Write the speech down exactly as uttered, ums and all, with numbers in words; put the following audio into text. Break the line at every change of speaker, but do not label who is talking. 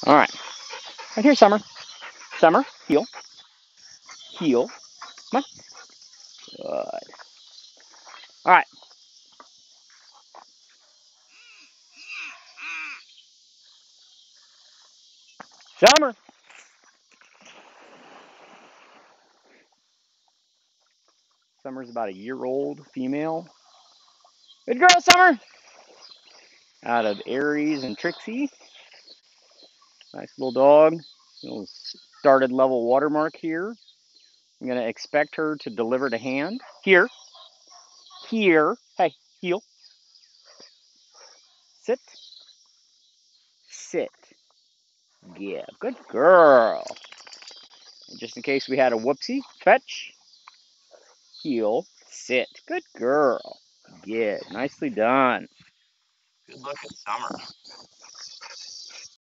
All right. Right here, Summer. Summer, heel. Heel. Come on. Good. All right. Summer. Summer's about a year old female. Good girl, Summer. Out of Aries and Trixie. Nice little dog. Little started level watermark here. I'm going to expect her to deliver to hand. Here. Here. Hey, heel. Sit. Sit. Yeah. Good girl. And just in case we had a whoopsie, fetch. Heel. Sit. Good girl. Good. Nicely done. Good looking, Summer.